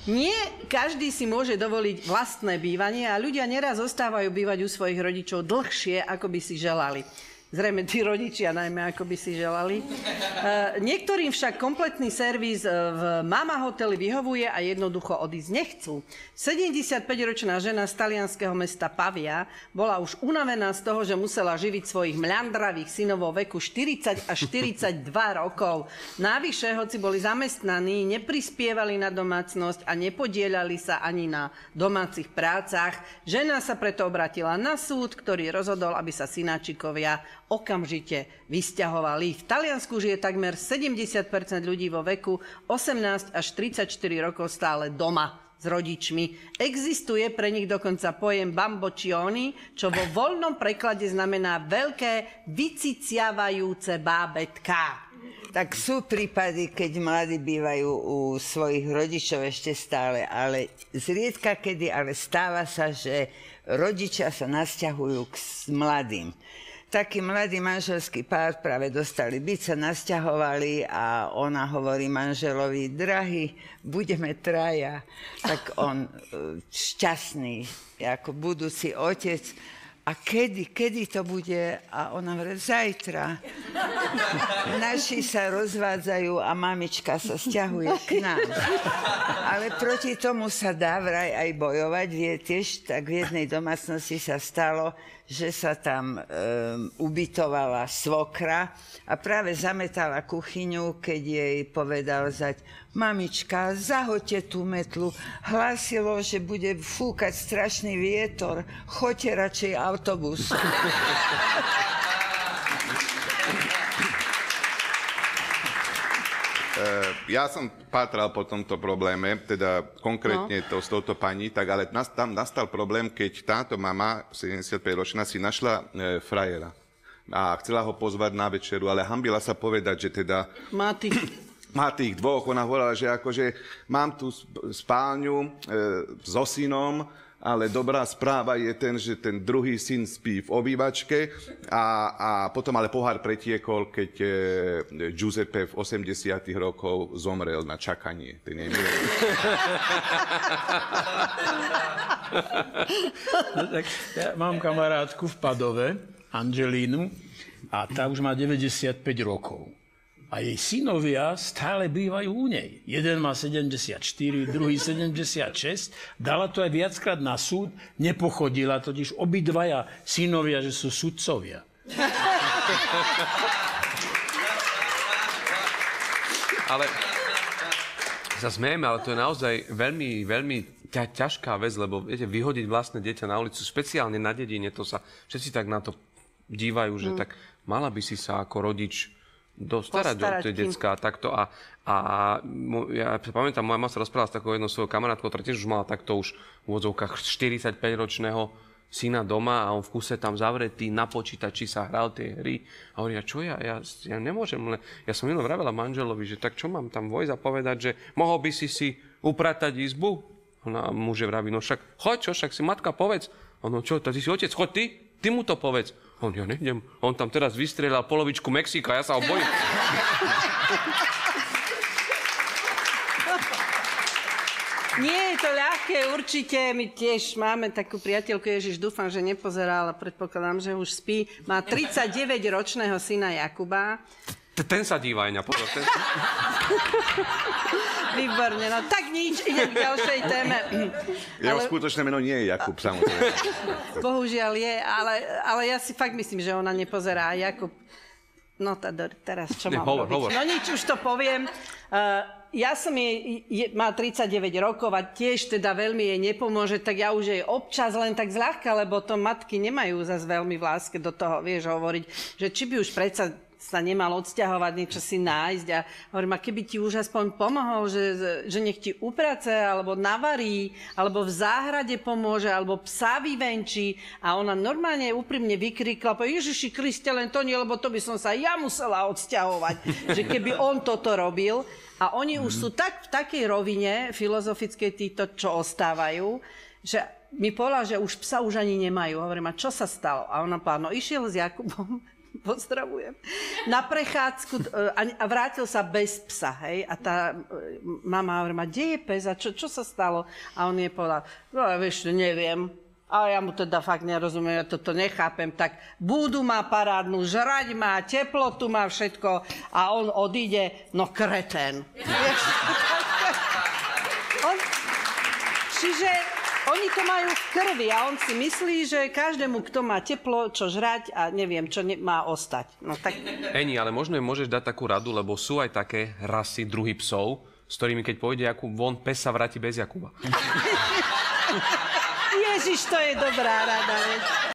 Nie každý si môže dovoliť vlastné bývanie a ľudia neraz ostávajú bývať u svojich rodičov dlhšie, ako by si želali. Zrejme tí rodičia najmä, ako by si želali. Niektorým však kompletný servis v Mama hoteli vyhovuje a jednoducho odísť nechcú. 75-ročná žena z talianskeho mesta Pavia bola už unavená z toho, že musela živiť svojich mľandravých synov vo veku 40 až 42 rokov. Navyše, hoci boli zamestnaní, neprispievali na domácnosť a nepodielali sa ani na domácich prácach. Žena sa preto obratila na súd, ktorý rozhodol, aby sa synáčikovia okamžite vysťahovali. V Taliansku žije takmer 70% ľudí vo veku 18 až 34 rokov stále doma s rodičmi. Existuje pre nich dokonca pojem bamboccioni, čo vo voľnom preklade znamená veľké vyciciavajúce bábätká. Tak sú prípady, keď mladí bývajú u svojich rodičov ešte stále, ale zriedka kedy, ale stáva sa, že rodičia sa nasťahujú k mladým. Taký mladý manželský pár práve dostali byt, sa nasťahovali a ona hovorí manželovi, drahý, budeme traja. Tak on šťastný, ako budúci otec. A kedy to bude? A ona hovorí, zajtra. Naši sa rozvádzajú a mamička sa sťahuje k nám. Ale proti tomu sa dá vraj aj bojovať. Tiež tak v jednej domácnosti sa stalo, že sa tam ubytovala svokra a práve zametala kuchyňu, keď jej povedal zať, mamička, zahoďte tú metlu. Hlásilo, že bude fúkať strašný vietor. Choďte radšej autobus. Ja som pátral po tomto probléme, teda konkrétne s touto pani, tak ale tam nastal problém, keď táto mama, 75-ročná, si našla frajera a chcela ho pozvať na večeru, ale hanbila sa povedať, že teda má tých dvoch. Ona hovorila, že akože mám tu spálňu so synom, ale dobrá správa je ten, že ten druhý syn spí v obývačke a potom ale pohár pretiekol, keď Giuseppe v 80 rokov zomrel na čakanie. No, tak ja mám kamarátku v Padove, Angelínu, a tá už má 95 rokov. A jej synovia stále bývajú u nej. Jeden má 74, druhý 76. Dala to aj viackrát na súd. Nepochodila totiž obidvaja synovia, že sú sudcovia. Ale sa smejeme, ale to je naozaj veľmi, veľmi ťažká vec, lebo viete, vyhodiť vlastné dieťa na ulicu, špeciálne na dedine, to sa všetci tak na to dívajú, že tak mala by si sa ako rodič starať o tie decká takto a ja sa pamätám, moja mama sa rozprávala s takou jednou svojou kamarátkou, ktorá tiež už mala takto už v úvodzovkách 45-ročného syna doma a on v kuse tam zavretý na počítači sa hral tie hry a hovorí, čo ja nemôžem, ja som jedno vravela manželovi, že tak čo mám tam vojsť a povedať, že mohol by si upratať izbu? A muže vraví, no však choď, však si matka povedz. Ono, čo, ty si otec, choď ty mu to povedz. On, ja nejdem. On tam teraz vystrieľal polovičku Mexika, ja sa ho bojím. Nie je to ľahké, určite. My tiež máme takú priateľku, Ježiš, dúfam, že nepozerá, ale predpokladám, že už spí. Má 39-ročného syna Jakuba. Ten sa díva, Eňa, pozor. Výborne, no tak nič, idem k ďalšej téme. Jeho skutočné meno nie je Jakub, samozrejme. Bohužiaľ je, ale ja si fakt myslím, že ona nepozerá. Jakub, no teraz čo mám robiť? Hovor. No nič, už to poviem. Ja som má 39 rokov a tiež teda veľmi jej nepomôže, tak ja už jej občas len tak zľahka, lebo to matky nemajú zase veľmi v láske do toho, vieš, hovoriť, že či by už predsa sa nemal odsťahovať, niečo si nájsť a hovorím, a keby ti už aspoň pomohol, že nech ti uprace, alebo navarí, alebo v záhrade pomôže, alebo psa vyvenčí a ona normálne úprimne vykrikla, Ježiši Kriste, len to nie, lebo to by som sa ja musela odsťahovať, že keby on toto robil. A oni už sú tak v takej rovine filozofickej títo, čo ostávajú, že mi povedala, že už psa už ani nemajú. Hovorím, a čo sa stalo? A ona povedala, no išiel s Jakubom pozdravujem, na prechádzku a vrátil sa bez psa, hej? A tá mama hovorí, kde je pes a čo sa stalo? A on jej povedal, no vieš, neviem. A ja mu teda fakt nerozumiem, ja toto nechápem. Tak búdu má parádnu, žrať má, teplotu má všetko a on odíde, no kretén. Čiže oni to majú v krvi a on si myslí, že každému, kto má teplo, čo žrať a neviem, čo má ostať. No, tak... Eni, ale možno im môžeš dať takú radu, lebo sú aj také rasy, druhy psov, s ktorými keď pôjde Jakub von, pes sa vráti bez Jakuba. Ježiš, to je dobrá rada, veď.